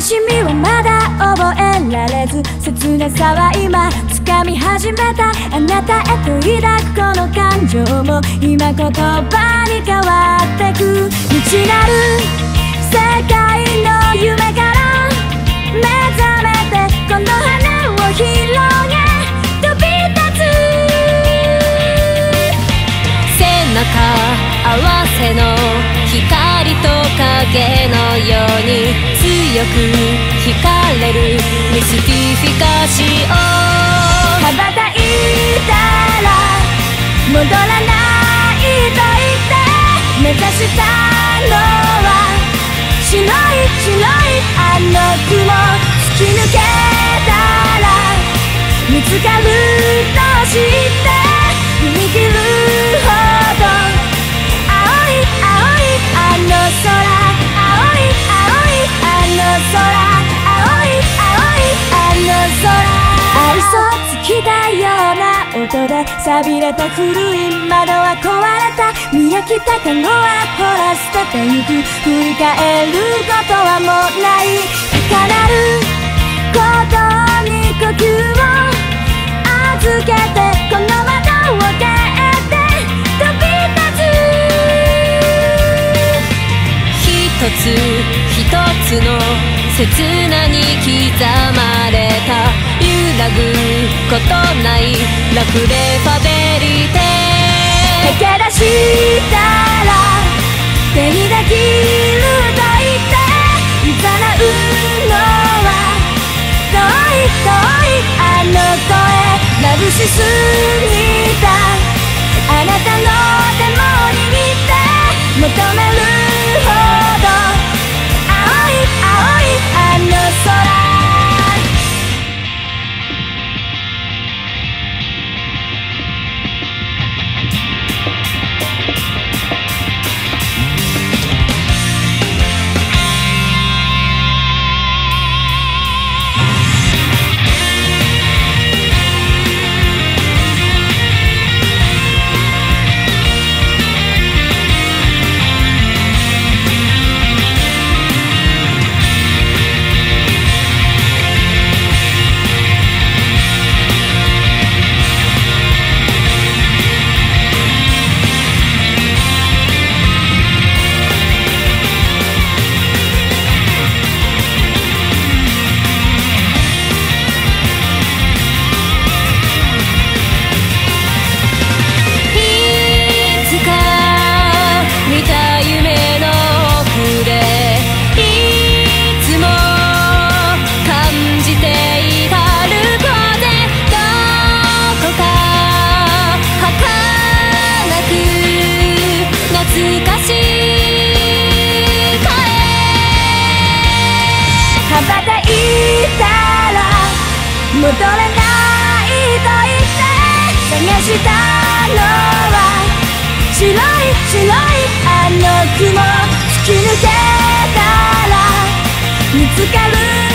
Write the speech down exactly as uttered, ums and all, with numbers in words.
しみはまだ覚えられず、切なさは今掴み始めた。あなたへと抱くこの感情も今言葉に変わってく。未知なる世界の夢から目覚めて、この羽を広げ飛び立つ。 背中合わせの光と影のように強く惹かれるミスティフィカシオ。 羽ばたいたら戻らないと言って目指したのは白い白いあの雲。突き抜けたら見つかると知って踏み切るほど青い青いあの空、青い青いあの空、青い青いあの空。愛想尽きたような音で錆びれた古い窓は壊れた。見飽きたカゴはほら捨ててゆく。振り返ることはもうない。高鳴ることに呼吸を預けて、この窓を蹴って飛び立つ。 一つ一つの刹那に刻まれた揺らぐことないラフレファベリテ。 駆け出したら手にできると言って誘うのは遠い遠いあの声。眩しすぎたあなたの手も握って求めるほど青い青いあの空。戻れないと言って探したのは白い白いあの雲。突き抜けたら見つかる